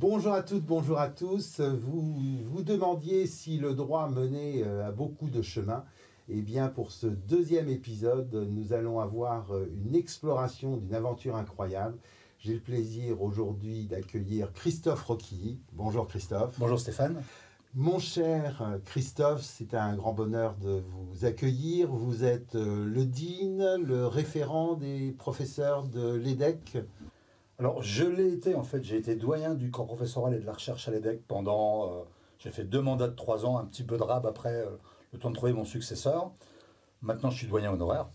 Bonjour à toutes, bonjour à tous. Vous vous demandiez si le droit menait à beaucoup de chemins. Eh bien, pour ce deuxième épisode, nous allons avoir une exploration d'une aventure incroyable. J'ai le plaisir aujourd'hui d'accueillir Christophe Roquilly. Bonjour Christophe. Bonjour Stéphane. Mon cher Christophe, c'est un grand bonheur de vous accueillir. Vous êtes le dean, le référent des professeurs de l'EDEC. Alors, je l'ai été, en fait, j'ai été doyen du corps professoral et de la recherche à l'EDEC pendant, j'ai fait 2 mandats de 3 ans, un petit peu de rab après, le temps de trouver mon successeur. Maintenant, je suis doyen honoraire.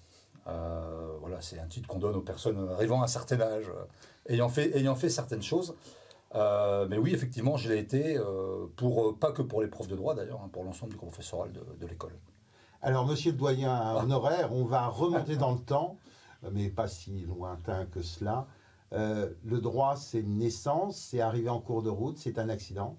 Voilà, c'est un titre qu'on donne aux personnes arrivant à un certain âge, ayant fait certaines choses. Mais oui, effectivement, je l'ai été, pas que pour les profs de droit d'ailleurs, pour l'ensemble du corps professoral de l'école. Alors, monsieur le doyen honoraire, on va remonter dans le temps, mais pas si lointain que cela. Le droit, c'est une naissance, c'est arrivé en cours de route, c'est un accident?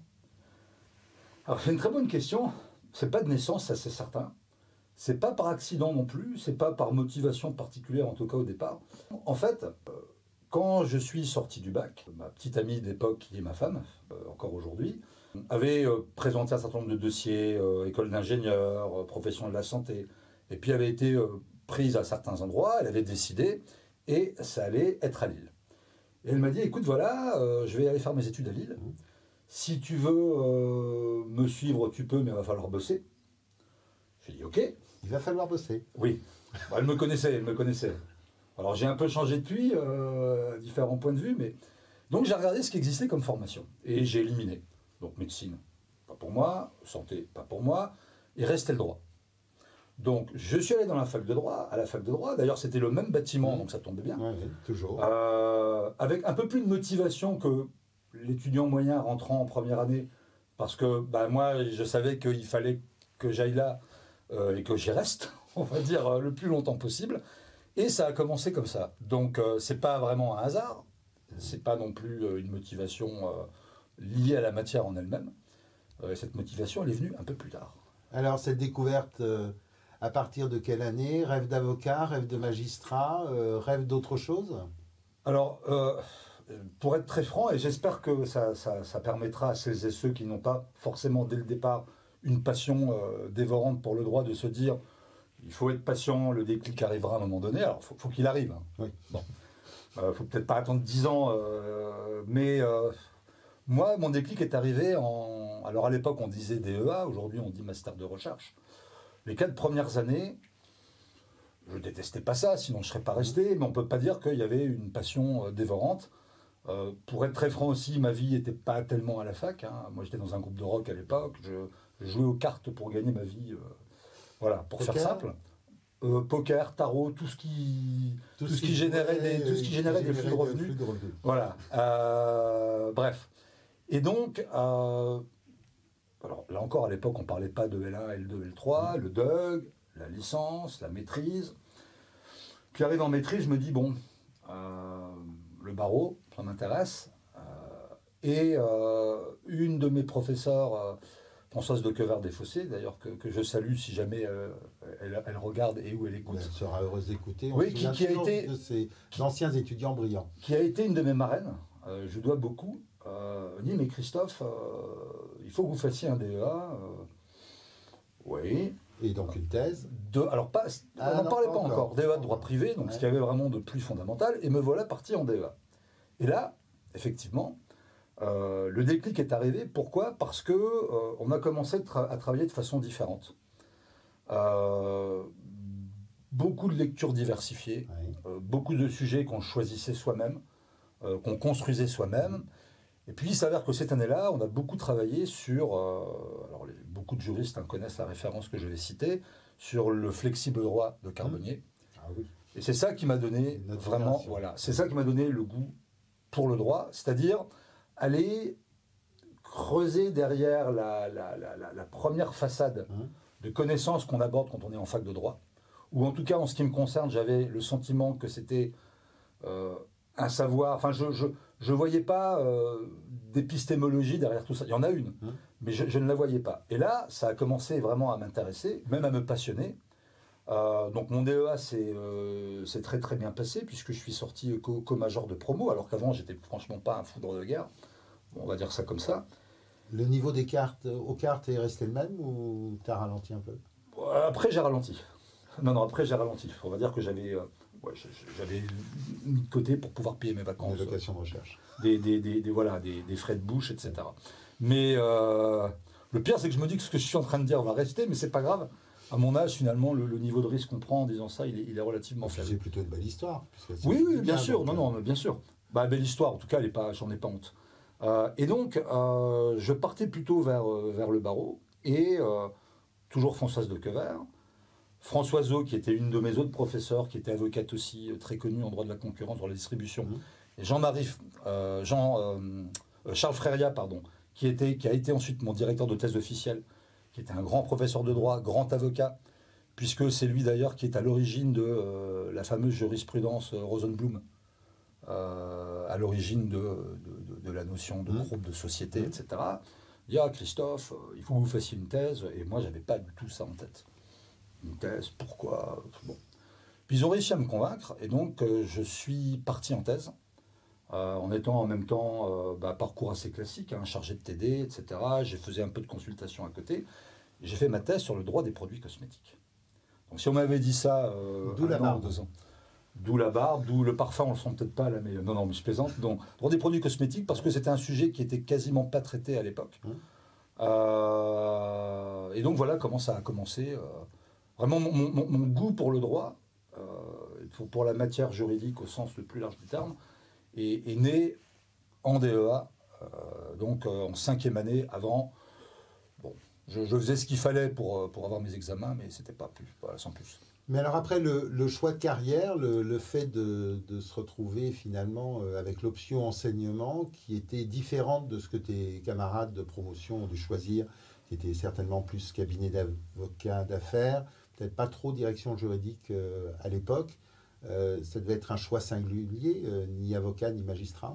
Alors, c'est une très bonne question. C'est pas de naissance, ça c'est certain. C'est pas par accident non plus, c'est pas par motivation particulière, en tout cas au départ. En fait, quand je suis sorti du bac, ma petite amie d'époque, qui est ma femme, encore aujourd'hui, avait présenté un certain nombre de dossiers, école d'ingénieur, profession de la santé, et puis avait été prise à certains endroits, elle avait décidé, et ça allait être à Lille. Et elle m'a dit, écoute, voilà, je vais aller faire mes études à Lille. Si tu veux me suivre, tu peux, mais il va falloir bosser. J'ai dit, ok. Il va falloir bosser. Oui. Bah, elle me connaissait. Alors j'ai un peu changé depuis, à différents points de vue, mais... Donc j'ai regardé ce qui existait comme formation. Et j'ai éliminé. Donc médecine, pas pour moi. Santé, pas pour moi. Il restait le droit. Donc, je suis allé dans la fac de droit, d'ailleurs c'était le même bâtiment, donc ça tombait bien. Oui, toujours. Avec un peu plus de motivation que l'étudiant moyen rentrant en première année, parce que moi, je savais qu'il fallait que j'aille là et que j'y reste, on va dire, le plus longtemps possible. Et ça a commencé comme ça. Donc, c'est pas vraiment un hasard, c'est pas non plus une motivation liée à la matière en elle-même. Cette motivation, elle est venue un peu plus tard. Alors, cette découverte... à partir de quelle année? Rêve d'avocat, rêve de magistrat, rêve d'autre chose? Alors, pour être très franc, et j'espère que ça permettra à celles et ceux qui n'ont pas forcément dès le départ une passion dévorante pour le droit de se dire il faut être patient, le déclic arrivera à un moment donné. Alors, faut qu'il arrive. Hein. Oui. Bon. Faut peut-être pas attendre 10 ans, mais moi, mon déclic est arrivé en... Alors, à l'époque, on disait DEA, aujourd'hui, on dit Master de recherche. Les 4 premières années, je détestais pas ça, sinon je ne serais pas resté, mais on ne peut pas dire qu'il y avait une passion dévorante. Pour être très franc aussi, ma vie n'était pas tellement à la fac. Hein. Moi, j'étais dans un groupe de rock à l'époque, je jouais aux cartes pour gagner ma vie, voilà, pour faire simple. Poker, tarot, tout ce qui générait des flux de revenus. Voilà. Bref. Et donc... alors là encore, à l'époque, on ne parlait pas de L1, L2, L3, le DUG, la licence, la maîtrise. Puis arrive en maîtrise, je me dis, bon, le barreau, ça m'intéresse. Et une de mes professeurs, Françoise de Quevert-Desfossés, d'ailleurs, que je salue si jamais elle regarde et où elle écoute. Elle sera heureuse d'écouter. Oui, qui a été... de ces anciens étudiants brillants. Qui a été une de mes marraines, je dois beaucoup. Dit, mais Christophe, il faut que vous fassiez un DEA. Oui. Et donc une thèse. Alors, on n'en parlait pas encore. DEA de droit privé, donc ce qu'il y avait vraiment de plus fondamental. Et me voilà parti en DEA. Et là, effectivement, le déclic est arrivé. Pourquoi? Parce que on a commencé à travailler de façon différente. Beaucoup de lectures diversifiées, beaucoup de sujets qu'on choisissait soi-même, qu'on construisait soi-même. Et puis il s'avère que cette année-là, on a beaucoup travaillé sur, alors beaucoup de juristes connaissent la référence que je vais citer, sur le flexible droit de Carbonnier. Ah oui. Et c'est ça qui m'a donné vraiment, voilà, c'est ça qui m'a donné le goût pour le droit, c'est-à-dire aller creuser derrière la première façade de connaissances qu'on aborde quand on est en fac de droit, ou en tout cas en ce qui me concerne, j'avais le sentiment que c'était un savoir, enfin je voyais pas d'épistémologie derrière tout ça. Il y en a une, mais je ne la voyais pas. Et là, ça a commencé vraiment à m'intéresser, même à me passionner. Donc mon DEA c'est très très bien passé, puisque je suis sorti co-major de promo, alors qu'avant j'étais franchement pas un foudre de guerre. on va dire ça comme ça. Le niveau des cartes aux cartes est resté le même ou tu as ralenti un peu? Après, j'ai ralenti. Non, après, j'ai ralenti. On va dire que j'avais mis de côté pour pouvoir payer mes vacances. Des locations de recherche. Des frais de bouche, etc. Mais le pire, c'est que je me dis que ce que je suis en train de dire va rester, mais c'est pas grave. À mon âge, finalement, le niveau de risque qu'on prend en disant ça, il est relativement faible. C'est plutôt une belle histoire. Oui, bien sûr. Non, bien sûr. Belle histoire. En tout cas, j'en ai pas honte. Et donc, je partais plutôt vers le barreau. Et toujours Françoise de Quevert. Françoise O, qui était une de mes autres professeurs, qui était avocate aussi, très connue en droit de la concurrence, dans la distribution. Et Charles Fréria, pardon, qui a été ensuite mon directeur de thèse officielle, qui était un grand professeur de droit, grand avocat, puisque c'est lui d'ailleurs qui est à l'origine de la fameuse jurisprudence Rosenblum, à l'origine de la notion de groupe de société, etc. Il dit, Christophe, il faut que vous fassiez une thèse, et moi, j'avais pas du tout ça en tête. Une thèse, pourquoi bon. Puis ils ont réussi à me convaincre, et donc je suis parti en thèse, en étant en même temps parcours assez classique, chargé de TD, etc. J'ai fait un peu de consultation à côté. J'ai fait ma thèse sur le droit des produits cosmétiques. Donc si on m'avait dit ça d'où la barbe, 2 ans. D'où la barbe, d'où le parfum, on le sent peut-être pas là, mais non, mais je plaisante. Donc, droit des produits cosmétiques, parce que c'était un sujet qui était quasiment pas traité à l'époque. Et donc voilà comment ça a commencé. Vraiment, mon goût pour le droit, pour la matière juridique au sens le plus large du terme, est né en DEA, donc en 5e année avant. Bon, je faisais ce qu'il fallait pour avoir mes examens, mais c'était pas plus, voilà, sans plus. Mais alors après, le choix de carrière, le fait de se retrouver finalement avec l'option enseignement qui était différente de ce que tes camarades de promotion ont dû choisir, qui était certainement plus cabinet d'avocat d'affaires, peut-être pas trop direction juridique à l'époque. Ça devait être un choix singulier, ni avocat ni magistrat.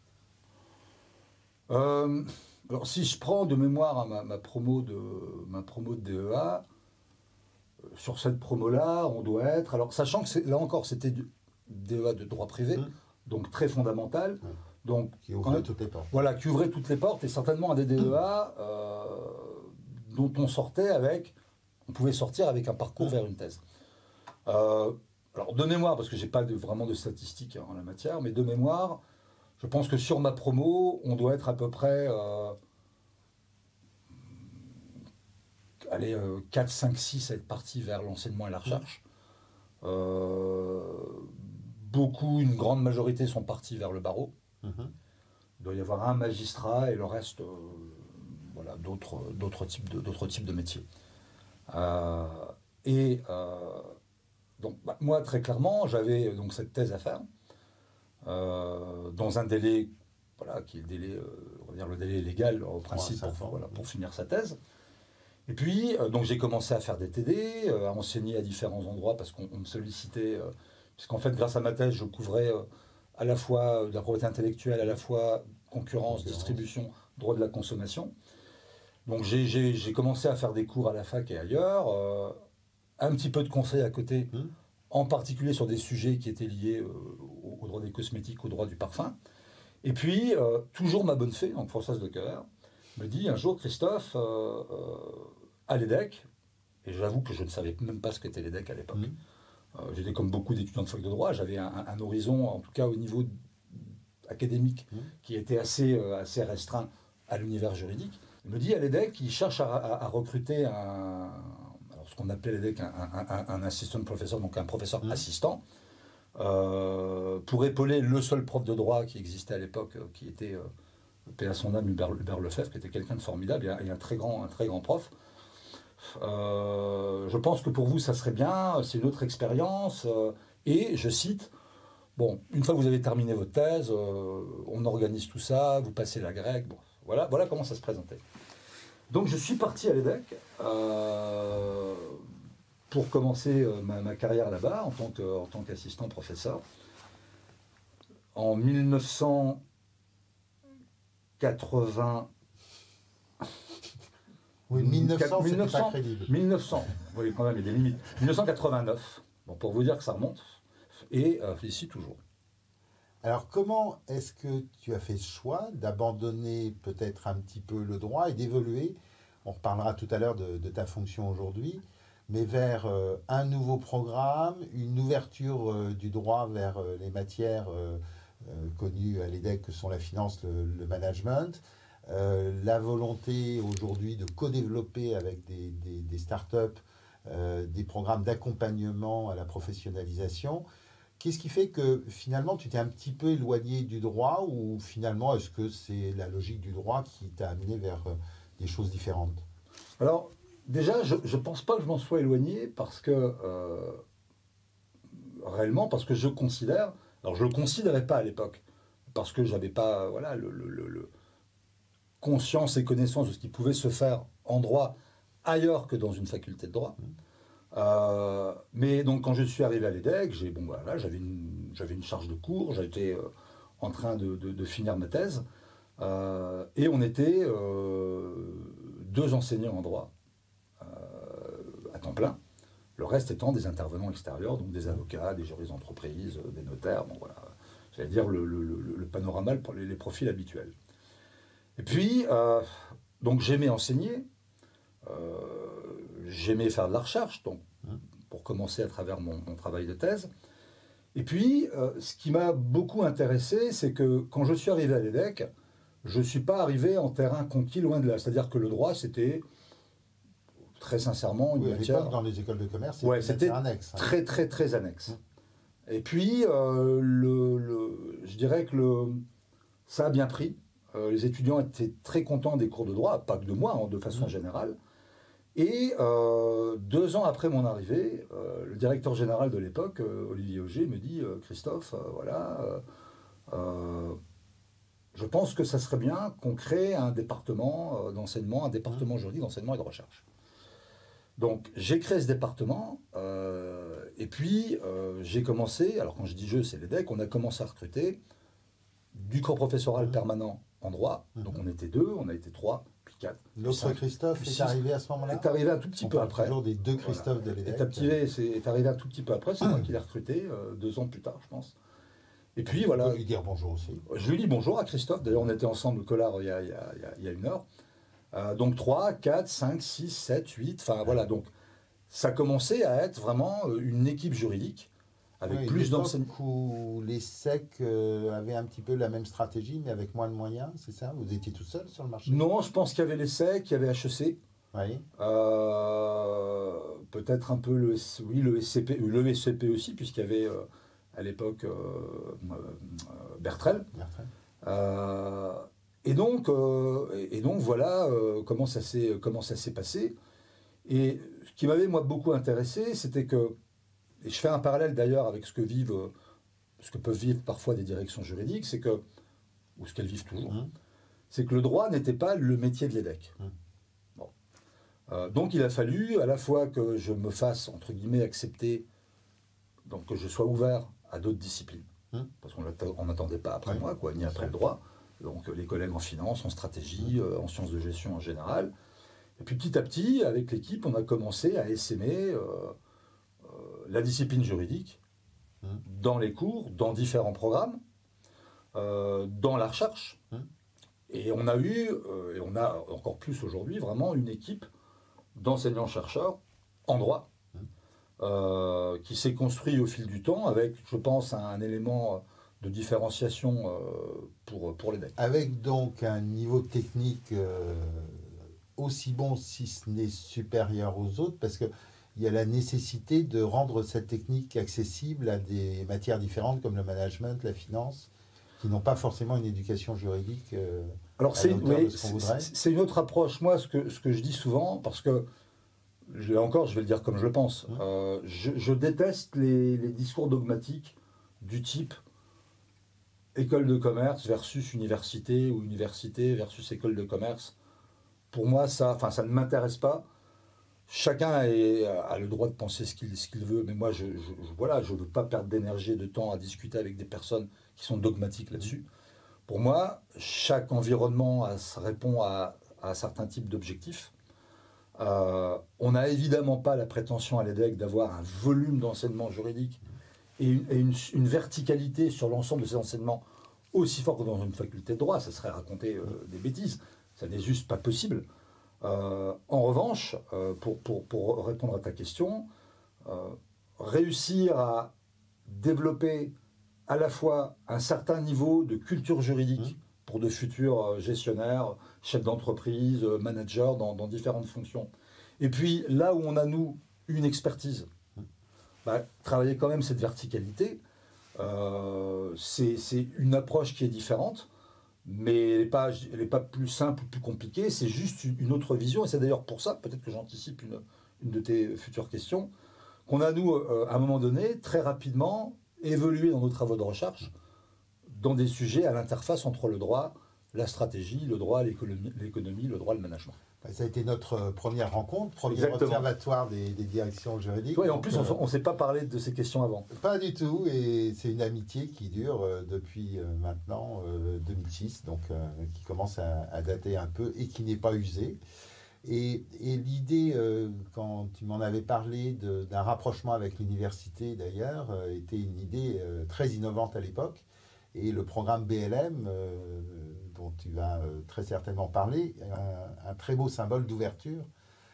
Alors si je prends de mémoire ma promo de DEA, sur cette promo-là, on doit être... Alors sachant que là encore, c'était du DEA de droit privé, donc très fondamental. Donc, qui ouvrait toutes les portes. Voilà, qui ouvrait toutes les portes, et certainement un des DEA dont on sortait avec... On pouvait sortir avec un parcours vers une thèse. Alors de mémoire, parce que je n'ai pas vraiment de statistiques en la matière, mais de mémoire, je pense que sur ma promo, on doit être à peu près 4, 5, 6 à être partis vers l'enseignement et la recherche. Une grande majorité sont partis vers le barreau. Il doit y avoir un magistrat et le reste, d'autres types de métiers. Donc, moi, très clairement, j'avais donc cette thèse à faire dans un délai, qui est le délai, on va dire le délai légal au principe pour finir sa thèse. Et puis, donc j'ai commencé à faire des TD, à enseigner à différents endroits parce qu'on me sollicitait, puisqu'en fait, grâce à ma thèse, je couvrais à la fois de la propriété intellectuelle, à la fois concurrence, distribution, droit de la consommation. Donc j'ai commencé à faire des cours à la fac et ailleurs, un petit peu de conseils à côté, en particulier sur des sujets qui étaient liés au droit des cosmétiques, au droit du parfum. Et puis, toujours ma bonne fée, donc Françoise de Quevert, me dit un jour, Christophe, à l'EDEC, et j'avoue que je ne savais même pas ce qu'était l'EDEC à l'époque. J'étais comme beaucoup d'étudiants de fac de droit, j'avais un horizon, en tout cas au niveau académique, qui était assez restreint à l'univers juridique. Il me dit à l'EDEC, il cherche à recruter ce qu'on appelait l'EDEC un assistant professeur, donc un professeur assistant, pour épauler le seul prof de droit qui existait à l'époque, qui était, paix à son âme, Hubert Lefebvre, qui était quelqu'un de formidable et un très grand prof. Je pense que pour vous, ça serait bien, c'est une autre expérience. Et je cite, bon, une fois que vous avez terminé votre thèse, on organise tout ça, vous passez la grecque, bon, voilà comment ça se présentait. Donc je suis parti à l'EDEC pour commencer ma carrière là-bas en tant qu'assistant professeur. En 1980... Oui, 1900, c'est pas crédible. 1900, oui, quand même, il y a des limites. 1989, bon, pour vous dire que ça remonte, et félicite toujours. Alors, comment est-ce que tu as fait ce choix d'abandonner peut-être un petit peu le droit et d'évoluer, on reparlera tout à l'heure de ta fonction aujourd'hui, mais vers un nouveau programme, une ouverture du droit vers les matières connues à l'EDEC que sont la finance, le management, la volonté aujourd'hui de co-développer avec des startups des programmes d'accompagnement à la professionnalisation. Qu'est-ce qui fait que finalement tu t'es un petit peu éloigné du droit ou finalement est-ce que c'est la logique du droit qui t'a amené vers des choses différentes? Alors, déjà, je ne pense pas que je m'en sois éloigné parce que, réellement, parce que je considère, alors je ne le considérais pas à l'époque, parce que je n'avais pas voilà, conscience et connaissance de ce qui pouvait se faire en droit ailleurs que dans une faculté de droit. Mais donc quand je suis arrivé à l'EDEC, j'avais une charge de cours, j'étais en train de finir ma thèse, et on était 2 enseignants en droit à temps plein, le reste étant des intervenants extérieurs, donc des avocats, des juristes d'entreprise, des notaires, bon voilà, j'allais dire le panorama pour les profils habituels. Et puis, donc j'aimais enseigner, j'aimais faire de la recherche, donc pour commencer à travers mon travail de thèse. Et puis, ce qui m'a beaucoup intéressé, c'est que quand je suis arrivé à l'EDEC, je ne suis pas arrivé en terrain conquis, loin de là. C'est-à-dire que le droit, c'était très sincèrement une matière... Dans les écoles de commerce, c'était annexe. Très, très, très annexe. Et puis, je dirais que ça a bien pris. Les étudiants étaient très contents des cours de droit, pas que de moi, de façon générale. Et 2 ans après mon arrivée, le directeur général de l'époque, Olivier Auger, me dit « Christophe, je pense que ça serait bien qu'on crée un département d'enseignement, un département juridique d'enseignement et de recherche. » Donc j'ai créé ce département, et puis j'ai commencé, alors quand je dis je, c'est l'EDEC, on a commencé à recruter du corps professoral permanent en droit, donc on était 2, on a été 3, puis 4. L'autre Christophe est arrivé à ce moment-là? Est arrivé un tout petit peu après. Toujours des 2 Christophe de l'EDEC. Est arrivé un tout petit peu après, c'est moi qui l'ai recruté, 2 ans plus tard, je pense. Et puis voilà. On peut lui dire bonjour aussi. Je lui dis bonjour à Christophe, d'ailleurs on était ensemble au Collard il y a 1 heure. Donc 3, 4, 5, 6, 7, 8, enfin voilà, donc ça commençait à être vraiment une équipe juridique avec plus d'enseignants. Où les SEC avaient un petit peu la même stratégie, mais avec moins de moyens, c'est ça? Vous étiez tout seul sur le marché? Non, je pense qu'il y avait les SEC, il y avait HEC. Oui. Peut-être un peu le SCP aussi, puisqu'il y avait à l'époque Bertrel. Et donc voilà comment ça s'est passé. Et ce qui m'avait moi beaucoup intéressé, c'était que, et je fais un parallèle d'ailleurs avec ce que peuvent vivre parfois des directions juridiques, c'est que, ou ce qu'elles vivent toujours, c'est que le droit n'était pas le métier de l'EDEC. Bon. Donc il a fallu à la fois que je me fasse, entre guillemets, accepter, donc que je sois ouvert à d'autres disciplines, parce qu'on n'attendait pas après moi, ni après le droit, donc les collègues en finance, en stratégie, en sciences de gestion en général. Et puis petit à petit, avec l'équipe, on a commencé à essaimer la discipline juridique dans les cours, dans différents programmes, dans la recherche. Et on a eu, et on a encore plus aujourd'hui, vraiment une équipe d'enseignants-chercheurs en droit qui s'est construite au fil du temps avec, je pense, un élément de différenciation pour l'EDEC. Avec donc un niveau technique aussi bon, si ce n'est supérieur aux autres, parce qu'il y a la nécessité de rendre cette technique accessible à des matières différentes comme le management, la finance, qui n'ont pas forcément une éducation juridique alors à la hauteur de ce qu'on voudrait. C'est une autre approche. Moi, ce que je dis souvent, parce que, là encore, je vais le dire comme je le pense, je déteste les discours dogmatiques du type école de commerce versus université, ou université versus école de commerce. Pour moi, ça ne m'intéresse pas. Chacun a le droit de penser ce qu'il veut, mais moi, je ne veux pas perdre d'énergie et de temps à discuter avec des personnes qui sont dogmatiques là-dessus. Pour moi, chaque environnement répond à un certain type d'objectifs. On n'a évidemment pas la prétention à l'EDEC d'avoir un volume d'enseignement juridique une verticalité sur l'ensemble de ces enseignements aussi fort que dans une faculté de droit, ça serait raconter des bêtises. Ça n'est juste pas possible. En revanche, pour répondre à ta question, réussir à développer à la fois un certain niveau de culture juridique pour de futurs gestionnaires, chefs d'entreprise, managers dans différentes fonctions. Et puis là où on a, nous, une expertise, travailler quand même cette verticalité, c'est une approche qui est différente, mais elle n'est pas plus simple ou plus compliquée, c'est juste une autre vision, et c'est d'ailleurs pour ça, peut-être que j'anticipe une de tes futures questions, qu'on a, nous, à un moment donné, très rapidement, évolué dans nos travaux de recherche dans des sujets à l'interface entre le droit, la stratégie, le droit, l'économie, le droit, le management. Ça a été notre première rencontre, premier Exactement. Observatoire des directions juridiques. Ouais, et en plus, on ne s'est pas parlé de ces questions avant. Pas du tout, et c'est une amitié qui dure depuis maintenant 2006, donc qui commence à dater un peu et qui n'est pas usée. Et l'idée, quand tu m'en avais parlé d'un rapprochement avec l'université d'ailleurs, était une idée très innovante à l'époque. Et le programme BLM, dont tu vas très certainement parler, un très beau symbole d'ouverture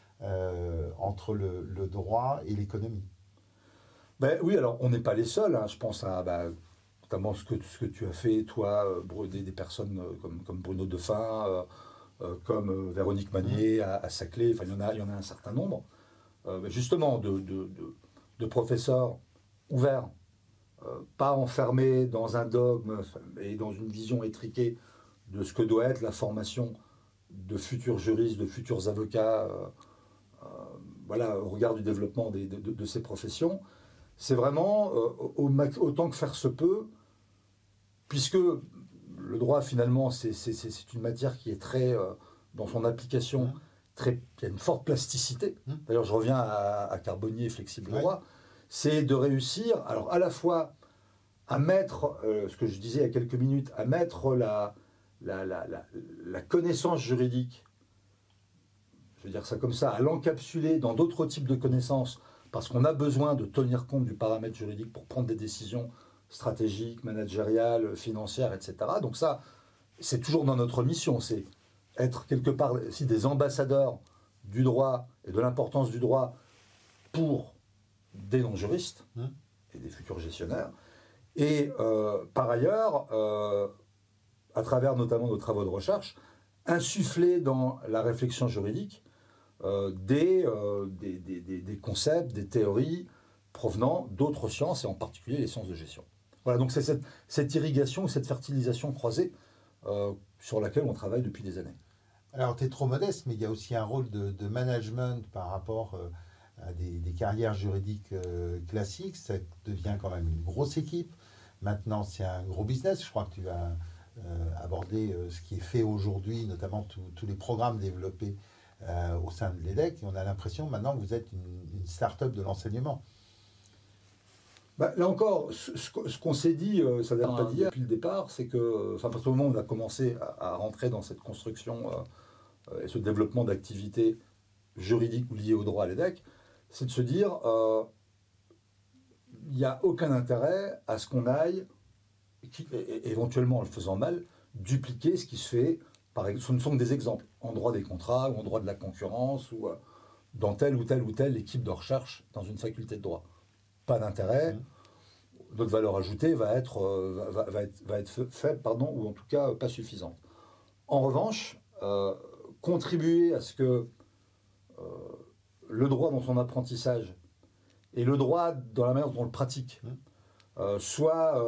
entre le droit et l'économie. Ben, oui, alors on n'est pas les seuls, hein. Je pense à notamment ce que tu as fait, toi, des personnes comme Bruno Defin, comme Véronique Magnier à Saclay, enfin il y en a un certain nombre, justement de professeurs ouverts, pas enfermés dans un dogme et dans une vision étriquée de ce que doit être la formation de futurs juristes, de futurs avocats, voilà, au regard du développement de ces professions. C'est vraiment, autant que faire se peut, puisque le droit, finalement, c'est une matière qui est très, dans son application, il y a une forte plasticité. D'ailleurs, je reviens à Carbonnier, flexible droit. C'est de réussir, alors à la fois à mettre, ce que je disais il y a quelques minutes, à mettre la connaissance juridique, je vais dire ça comme ça, à l'encapsuler dans d'autres types de connaissances, parce qu'on a besoin de tenir compte du paramètre juridique pour prendre des décisions stratégiques, managériales, financières, etc. Donc ça, c'est toujours dans notre mission, c'est être quelque part aussi des ambassadeurs du droit et de l'importance du droit pour des non-juristes et des futurs gestionnaires. Et par ailleurs, à travers notamment nos travaux de recherche, insuffler dans la réflexion juridique des concepts, des théories provenant d'autres sciences, et en particulier les sciences de gestion. Voilà, donc c'est cette irrigation, cette fertilisation croisée sur laquelle on travaille depuis des années. Alors, tu es trop modeste, mais il y a aussi un rôle de management par rapport à des carrières juridiques classiques. Ça devient quand même une grosse équipe. Maintenant, c'est un gros business. Je crois que tu vas aborder ce qui est fait aujourd'hui, notamment tous les programmes développés au sein de l'EDEC. Et on a l'impression maintenant que vous êtes une start-up de l'enseignement. Là encore, ce qu'on s'est dit, ça ne date pas d'hier, depuis le départ, c'est que, à partir du moment où on a commencé à rentrer dans cette construction et ce développement d'activités juridiques liées au droit à l'EDEC, c'est de se dire, il n'y a aucun intérêt à ce qu'on aille, éventuellement en le faisant mal, dupliquer ce qui se fait, ce ne sont que des exemples, en droit des contrats, ou en droit de la concurrence, ou dans telle ou telle équipe de recherche dans une faculté de droit. Pas d'intérêt, notre valeur ajoutée va être faible, ou en tout cas pas suffisante. En revanche, contribuer à ce que le droit dans son apprentissage et le droit dans la manière dont on le pratique soit,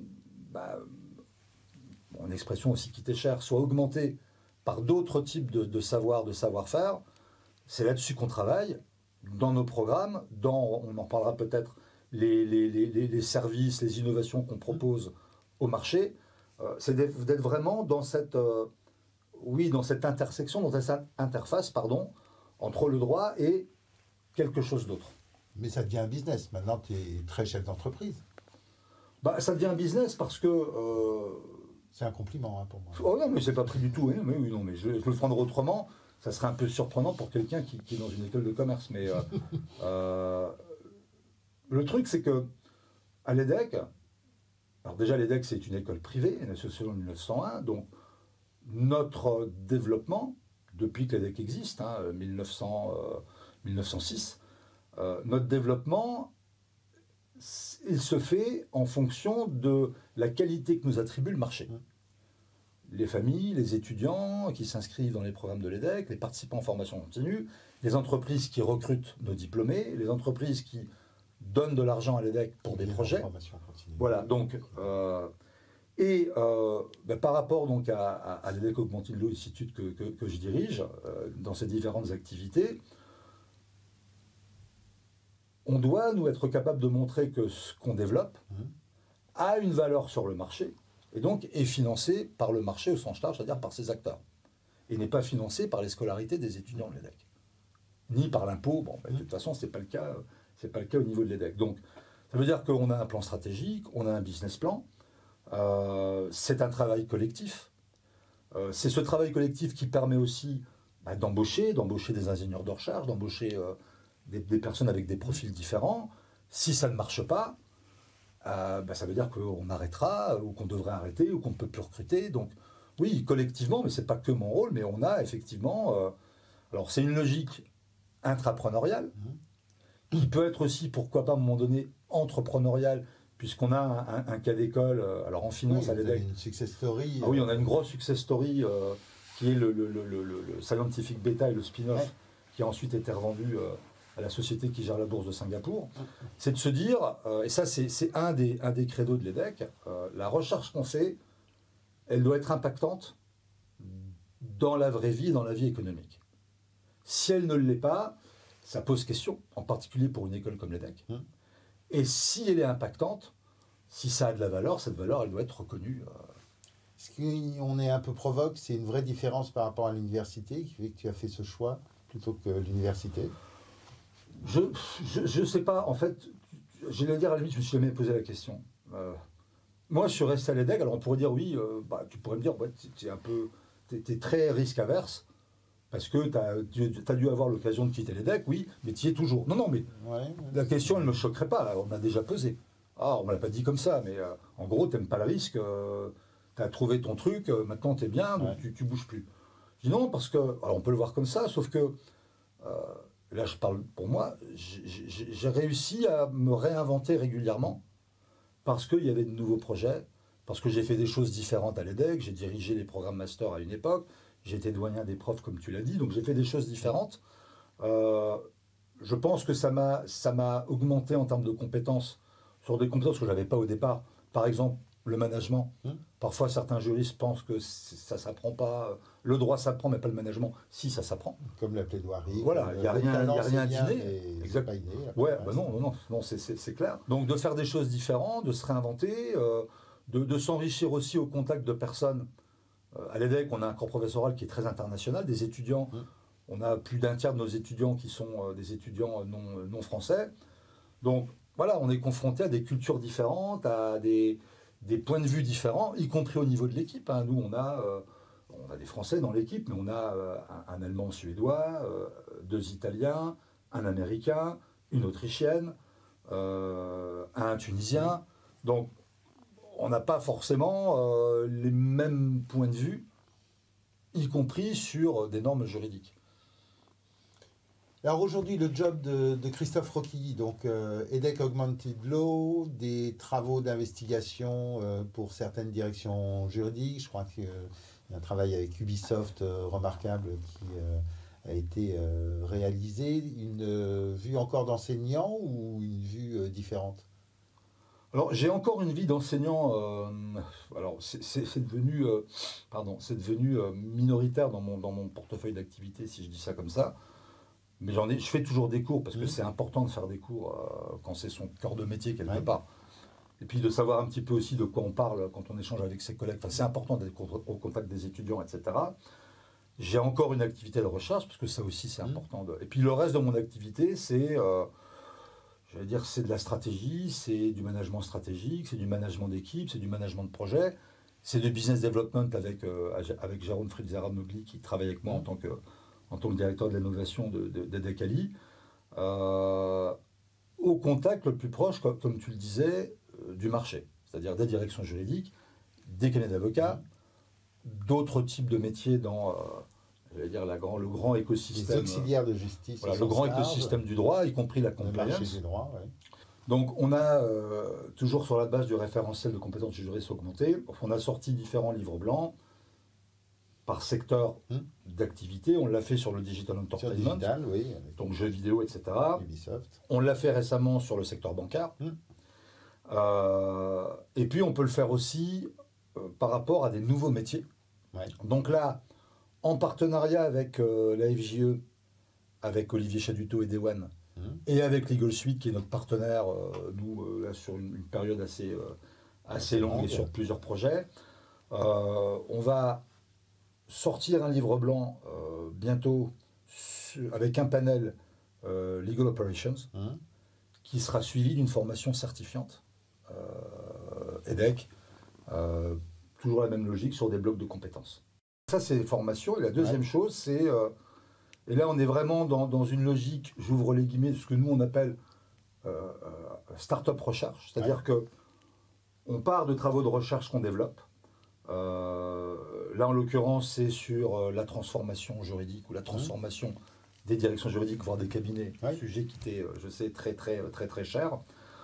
une expression aussi qui t'est chère, soit augmenté par d'autres types de savoir-faire, c'est là-dessus qu'on travaille dans nos programmes, on en parlera peut-être, les services, les innovations qu'on propose au marché, c'est d'être vraiment dans cette intersection, dans cette interface, entre le droit et quelque chose d'autre. Mais ça devient un business. Maintenant, tu es très chef d'entreprise. Ça devient un business parce que... c'est un compliment pour moi. Oh non, mais c'est pas pris du tout. Hein. Mais oui, non, mais je le prendre autrement. Ça serait un peu surprenant pour quelqu'un qui est dans une école de commerce. Mais le truc, c'est que À l'EDEC, alors déjà l'EDEC c'est une école privée, elle est associée en 1901, donc notre développement, depuis que l'EDEC existe, 1906, notre développement, il se fait en fonction de la qualité que nous attribue le marché. Les familles, les étudiants qui s'inscrivent dans les programmes de l'EDEC, les participants en formation continue, les entreprises qui recrutent nos diplômés, les entreprises qui donnent de l'argent à l'EDEC pour des projets. Voilà, donc, par rapport donc à l'EDEC Augmentine Law Institute que je dirige, dans ces différentes activités, on doit, nous, être capable de montrer que ce qu'on développe a une valeur sur le marché, et donc est financé par le marché au sens large, c'est-à-dire par ses acteurs, et n'est pas financé par les scolarités des étudiants de l'EDEC, ni par l'impôt. Bon, de toute façon, c'est pas le cas au niveau de l'EDEC. Donc, ça veut dire qu'on a un plan stratégique, on a un business plan, c'est un travail collectif. C'est ce travail collectif qui permet aussi d'embaucher des ingénieurs de recherche, d'embaucher des personnes avec des profils différents. Si ça ne marche pas, ça veut dire qu'on arrêtera, ou qu'on devrait arrêter, ou qu'on ne peut plus recruter. Donc oui, collectivement, mais ce n'est pas que mon rôle, mais on a effectivement... alors c'est une logique intrapreneuriale, qui peut être aussi, pourquoi pas à un moment donné, entrepreneuriale, puisqu'on a un cas d'école, alors en finance à l'EDEC. Une success story. Oui, on a une grosse success story qui est le Scientific Beta et le spin-off, qui a ensuite été revendu à la société qui gère la bourse de Singapour. C'est de se dire, et ça c'est un des credos de l'EDEC, la recherche qu'on fait, elle doit être impactante dans la vraie vie, dans la vie économique. Si elle ne l'est pas, ça pose question, en particulier pour une école comme l'EDEC. Et si elle est impactante, si ça a de la valeur, cette valeur, elle doit être reconnue. Ce qu'on est un peu provoque, c'est une vraie différence par rapport à l'université, qui fait que tu as fait ce choix plutôt que l'université. Je sais pas, en fait, j'allais dire à la limite, je me suis jamais posé la question. Moi, je suis resté à l'EDEC, alors on pourrait dire oui, tu pourrais me dire, t'es très risque averse, parce que tu as dû avoir l'occasion de quitter l'EDEC, oui, mais tu y es toujours. Non, mais la question, elle ne me choquerait pas, là, on a déjà pesé. On ne me l'a pas dit comme ça, mais en gros, tu n'aimes pas le risque, tu as trouvé ton truc, maintenant tu es bien, donc tu ne bouges plus. Je dis non, parce que, alors on peut le voir comme ça, sauf que, là je parle pour moi, j'ai réussi à me réinventer régulièrement, parce qu'il y avait de nouveaux projets, parce que j'ai fait des choses différentes à l'EDEC, j'ai dirigé les programmes master à une époque, j'ai été doyen des profs, comme tu l'as dit, donc j'ai fait des choses différentes. Je pense que ça m'a augmenté en termes de compétences, sur des compétences que je n'avais pas au départ. Par exemple, le management. Parfois, certains juristes pensent que ça ne s'apprend pas. Le droit s'apprend, mais pas le management. Si, ça s'apprend. Comme la plaidoirie. Voilà, il n'y a rien d'inné. Exact. Non, c'est clair. Donc, de faire des choses différentes, de se réinventer, de s'enrichir aussi au contact de personnes. À l'EDEC, on a un corps professoral qui est très international, des étudiants. On a plus d'un tiers de nos étudiants qui sont des étudiants non français. Donc, voilà, on est confronté à des cultures différentes, à des points de vue différents, y compris au niveau de l'équipe. Nous, on a des Français dans l'équipe, mais on a un Allemand suédois, 2 Italiens, un Américain, une Autrichienne, un Tunisien. Donc, on n'a pas forcément les mêmes points de vue, y compris sur des normes juridiques. Alors aujourd'hui, le job de Christophe Roquilly, donc EDEC Augmented Law, des travaux d'investigation pour certaines directions juridiques. Je crois qu'il y a un travail avec Ubisoft remarquable qui a été réalisé. Une vue encore d'enseignant ou une vue différente ? Alors j'ai encore une vie d'enseignant. Alors c'est devenu, minoritaire dans mon portefeuille d'activité, si je dis ça comme ça. Mais je fais toujours des cours parce que c'est important de faire des cours quand c'est son cœur de métier quelque part. Et puis de savoir un petit peu aussi de quoi on parle quand on échange avec ses collègues. Enfin, c'est important d'être au contact des étudiants, etc. J'ai encore une activité de recherche parce que ça aussi c'est important. Et puis le reste de mon activité, c'est c'est de la stratégie, c'est du management stratégique, c'est du management d'équipe, c'est du management de projet, c'est du business development avec Jérôme Fritzera-Mogli qui travaille avec moi en tant que directeur de l'innovation d'EDEC Ali, au contact le plus proche, comme tu le disais, du marché, c'est-à-dire des directions juridiques, des cabinets d'avocats, d'autres types de métiers dans j'allais dire le grand écosystème. Les auxiliaires de justice. Voilà, le grand écosystème du droit, y compris la compliance. Le marché du droit, ouais. Donc on a, toujours sur la base du référentiel de compétences juristes augmentées, on a sorti différents livres blancs par secteur d'activité. On l'a fait sur le digital entertainment, sur digital, oui, donc jeux vidéo, etc. Ubisoft. On l'a fait récemment sur le secteur bancaire. Et puis on peut le faire aussi par rapport à des nouveaux métiers. Ouais. Donc là, en partenariat avec la FJE, avec Olivier Chaduteau et Dewan, et avec Legal Suite, qui est notre partenaire, là, sur une période assez longue et sur plusieurs projets, on va sortir un livre blanc bientôt avec un panel Legal Operations, qui sera suivi d'une formation certifiante EDEC, toujours la même logique sur des blocs de compétences. Ça, c'est les formations. Et la deuxième chose, c'est... et là, on est vraiment dans une logique, j'ouvre les guillemets, ce que nous, on appelle start-up recherche. C'est-à-dire que on part de travaux de recherche qu'on développe. Là, en l'occurrence, c'est sur la transformation juridique ou la transformation des directions juridiques, voire des cabinets. Un sujet qui était, je sais, très cher.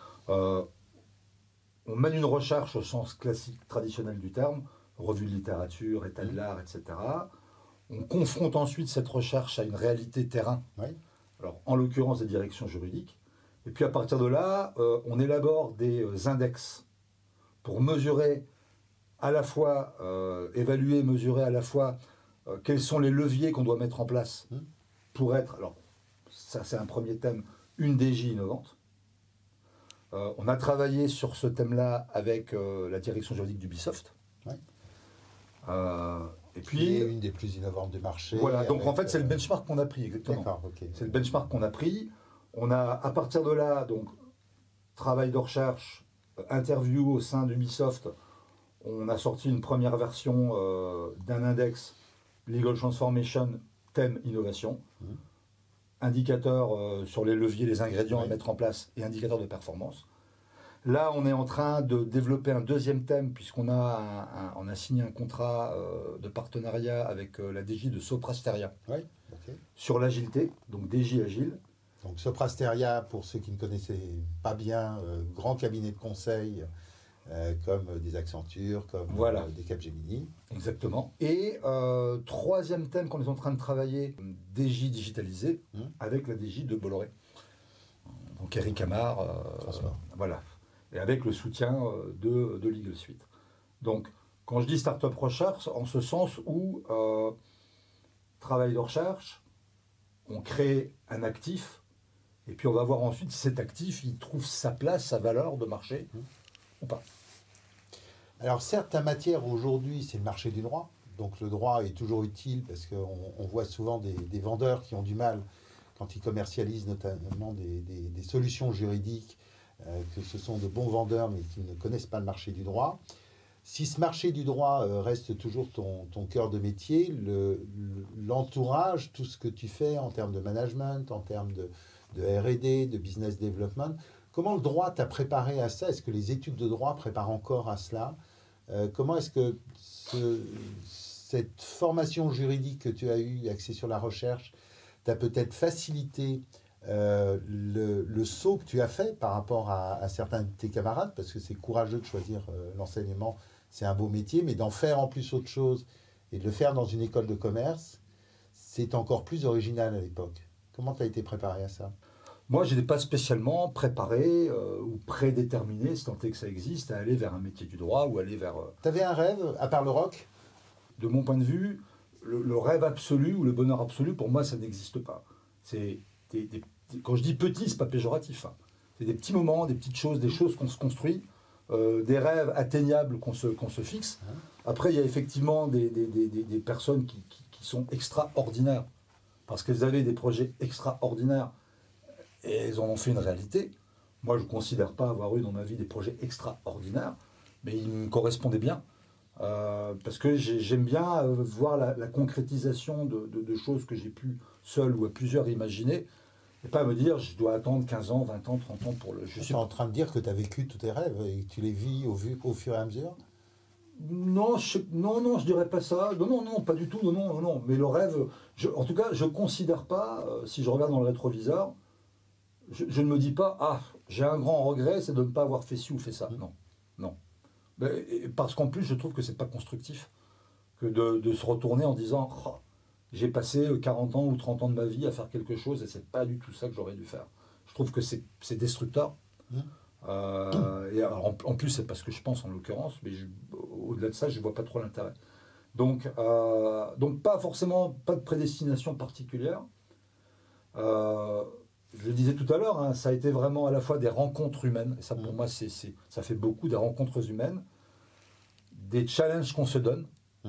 On mène une recherche au sens classique, traditionnel du terme, revue de littérature, état de l'art, etc. On confronte ensuite cette recherche à une réalité terrain, alors en l'occurrence des directions juridiques. Et puis à partir de là, on élabore des index pour mesurer à la fois, évaluer, mesurer à la fois quels sont les leviers qu'on doit mettre en place pour être, alors ça c'est un premier thème, une DJ innovante. On a travaillé sur ce thème-là avec la direction juridique d'Ubisoft. Et puis, une des plus innovantes du marché. Voilà, donc en fait, c'est le benchmark qu'on a pris, exactement. C'est le benchmark qu'on a pris. On a, à partir de là, donc, travail de recherche, interview au sein d'Ubisoft. On a sorti une première version d'un index Legal Transformation, thème innovation. Indicateur sur les leviers, les ingrédients à mettre en place et indicateur de performance. Là, on est en train de développer un deuxième thème, puisqu'on a, on a signé un contrat de partenariat avec la DJ de Soprasteria sur l'agilité, donc DJ Agile. Donc Soprasteria, pour ceux qui ne connaissaient pas bien, grand cabinet de conseil, comme des Accenture, comme des Capgemini. Exactement. Et troisième thème qu'on est en train de travailler, DJ digitalisé, avec la DJ de Bolloré. Donc Eric Amar, voilà. Et avec le soutien de Legal Suite. Donc, quand je dis start-up recherche, en ce sens où travail de recherche, on crée un actif, et puis on va voir ensuite si cet actif, il trouve sa place, sa valeur de marché, ou pas. Alors certes, ta matière aujourd'hui, c'est le marché du droit. Donc le droit est toujours utile, parce qu'on voit souvent des vendeurs qui ont du mal, quand ils commercialisent notamment des solutions juridiques, que ce sont de bons vendeurs mais qui ne connaissent pas le marché du droit. Si ce marché du droit reste toujours ton cœur de métier, l'entourage, tout ce que tu fais en termes de management, en termes de R&D, de business development, comment le droit t'a préparé à ça? Est-ce que les études de droit préparent encore à cela? Comment est-ce que cette formation juridique que tu as eue, axée sur la recherche, t'a peut-être facilité le saut que tu as fait par rapport à certains de tes camarades, parce que c'est courageux de choisir l'enseignement, c'est un beau métier, mais d'en faire en plus autre chose et de le faire dans une école de commerce, c'est encore plus original à l'époque. Comment tu as été préparé à ça? Moi, je n'étais pas spécialement préparé ou prédéterminé, si tant est que ça existe, à aller vers un métier du droit ou aller vers... Tu avais un rêve, à part le rock? De mon point de vue, le rêve absolu ou le bonheur absolu, pour moi, ça n'existe pas. C'est... Quand je dis petit, c'est pas péjoratif. Hein. C'est des petits moments, des petites choses, des choses qu'on se construit, des rêves atteignables qu'on se fixe. Après, il y a effectivement des personnes qui sont extraordinaires, parce qu'elles avaient des projets extraordinaires et elles en ont fait une réalité. Moi, je ne considère pas avoir eu dans ma vie des projets extraordinaires, mais ils me correspondaient bien. Parce que j'aime bien voir la concrétisation de choses que j'ai pu, seul ou à plusieurs, imaginer. Et pas me dire, je dois attendre 15 ans, 20 ans, 30 ans pour le... Je suis en train de dire que tu as vécu tous tes rêves et que tu les vis au fur et à mesure. Non, non, je dirais pas ça. Non, pas du tout. Non. Mais le rêve, en tout cas, je considère pas, si je regarde dans le rétroviseur, je ne me dis pas, ah, j'ai un grand regret, c'est de ne pas avoir fait ci ou fait ça. Non. Parce qu'en plus, je trouve que c'est pas constructif que de se retourner en disant, oh, j'ai passé 40 ans ou 30 ans de ma vie à faire quelque chose et c'est pas du tout ça que j'aurais dû faire. Je trouve que c'est destructeur. Et alors, en plus, c'est pas ce que je pense en l'occurrence, mais au-delà de ça, je vois pas trop l'intérêt. Donc pas forcément, pas de prédestination particulière. Je le disais tout à l'heure, hein, ça a été vraiment à la fois des rencontres humaines, et ça pour moi, ça fait beaucoup, des rencontres humaines, des challenges qu'on se donne,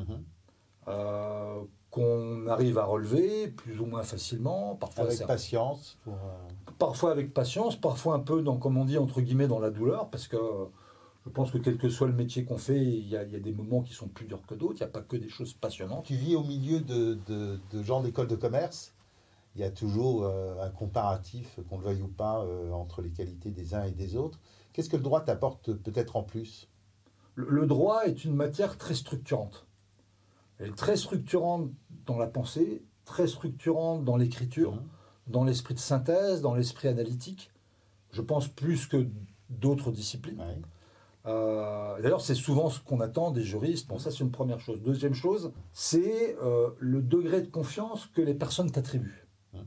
qu'on arrive à relever plus ou moins facilement, parfois avec patience. Parfois avec patience, parfois un peu, comme on dit, entre guillemets, dans la douleur, parce que je pense que quel que soit le métier qu'on fait, il y a des moments qui sont plus durs que d'autres, il n'y a pas que des choses passionnantes. Tu vis au milieu de gens d'école de commerce, il y a toujours un comparatif, qu'on le veuille ou pas, entre les qualités des uns et des autres. Qu'est-ce que le droit t'apporte peut-être en plus ? Le droit est une matière très structurante. Elle est très structurante dans la pensée, très structurante dans l'écriture, dans l'esprit de synthèse, dans l'esprit analytique. Je pense plus que d'autres disciplines. Ouais. D'ailleurs, c'est souvent ce qu'on attend des juristes. Bon, ça, c'est une première chose. Deuxième chose, c'est le degré de confiance que les personnes t'attribuent.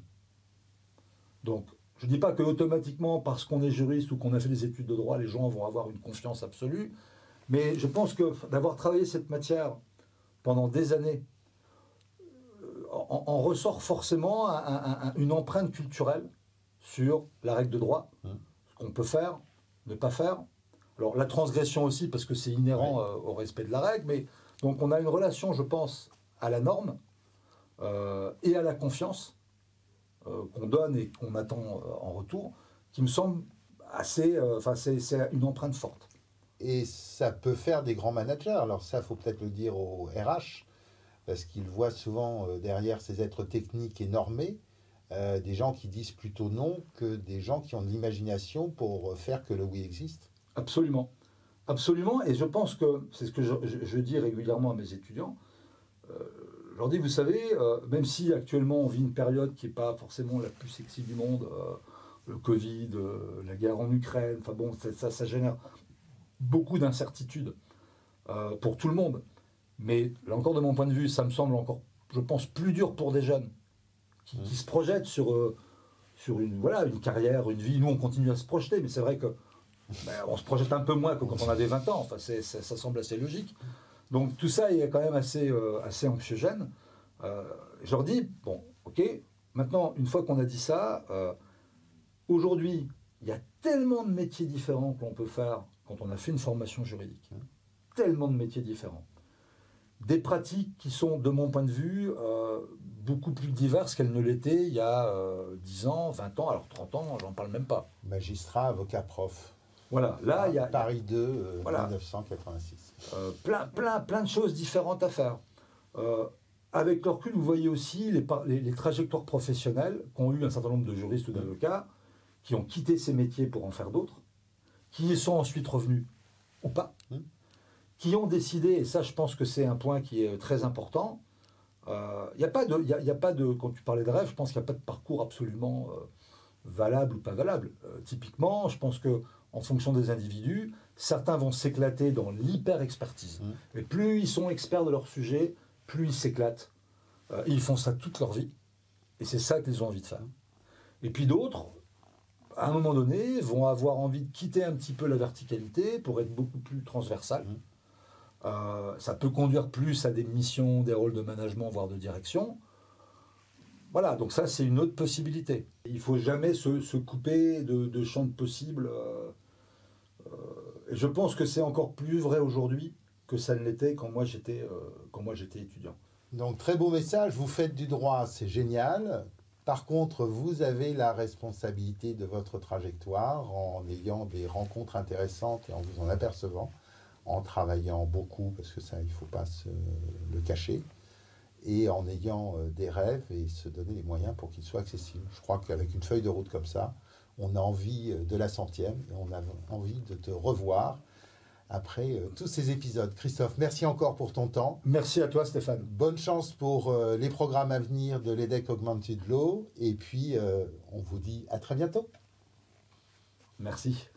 Donc, je ne dis pas que automatiquement, parce qu'on est juriste ou qu'on a fait des études de droit, les gens vont avoir une confiance absolue. Mais je pense que d'avoir travaillé cette matière pendant des années, en ressort forcément une empreinte culturelle sur la règle de droit, ce qu'on peut faire, ne pas faire. Alors la transgression aussi, parce que c'est inhérent au respect de la règle, mais donc on a une relation, je pense, à la norme et à la confiance qu'on donne et qu'on attend en retour, qui me semble assez... c'est une empreinte forte. Et ça peut faire des grands managers. Alors ça, il faut peut-être le dire au RH, parce qu'ils voient souvent derrière ces êtres techniques et normés, des gens qui disent plutôt non que des gens qui ont de l'imagination pour faire que le oui existe. Absolument. Absolument. Et je pense que, c'est ce que je dis régulièrement à mes étudiants, je leur dis, vous savez, même si actuellement on vit une période qui n'est pas forcément la plus sexy du monde, le Covid, la guerre en Ukraine, enfin bon, ça génère beaucoup d'incertitudes pour tout le monde. Mais là encore, de mon point de vue, ça me semble encore, je pense, plus dur pour des jeunes qui se projettent sur une carrière, une vie. Nous, on continue à se projeter, mais c'est vrai que on se projette un peu moins que quand on avait 20 ans. Enfin, ça semble assez logique. Donc tout ça est quand même assez anxiogène. Je leur dis, bon, ok, maintenant, une fois qu'on a dit ça, aujourd'hui, il y a tellement de métiers différents que l'on peut faire quand on a fait une formation juridique. Tellement de métiers différents. Des pratiques qui sont, de mon point de vue, beaucoup plus diverses qu'elles ne l'étaient il y a 10 ans, 20 ans, alors 30 ans, j'en parle même pas. Magistrat, avocat, prof. Voilà, là, il y a... Paris 2, 1986. Plein de choses différentes à faire. Avec le recul, vous voyez aussi les trajectoires professionnelles qu'ont eu un certain nombre de juristes ou d'avocats qui ont quitté ces métiers pour en faire d'autres, qui y sont ensuite revenus ou pas, qui ont décidé, et ça je pense que c'est un point qui est très important, il n'y a pas de, quand tu parlais de rêve, je pense qu'il n'y a pas de parcours absolument valable ou pas valable. Typiquement, je pense que en fonction des individus, certains vont s'éclater dans l'hyper-expertise. Et plus ils sont experts de leur sujet, plus ils s'éclatent. Ils font ça toute leur vie. Et c'est ça qu'ils ont envie de faire. Et puis d'autres, à un moment donné, vont avoir envie de quitter un petit peu la verticalité pour être beaucoup plus transversal. Ça peut conduire plus à des missions, des rôles de management, voire de direction. Voilà, donc ça, c'est une autre possibilité. Il ne faut jamais se couper de champs de possibles. Et je pense que c'est encore plus vrai aujourd'hui que ça ne l'était quand moi j'étais étudiant. Donc, très beau message. Vous faites du droit, c'est génial. Par contre, vous avez la responsabilité de votre trajectoire en ayant des rencontres intéressantes et en vous en apercevant, en travaillant beaucoup, parce que ça, il ne faut pas se le cacher. et en ayant des rêves et se donner les moyens pour qu'ils soient accessibles. Je crois qu'avec une feuille de route comme ça, on a envie de la 100e et on a envie de te revoir après tous ces épisodes. Christophe, merci encore pour ton temps. Merci à toi, Stéphane. Bonne chance pour les programmes à venir de l'EDEC Augmented Law. Et puis, on vous dit à très bientôt. Merci.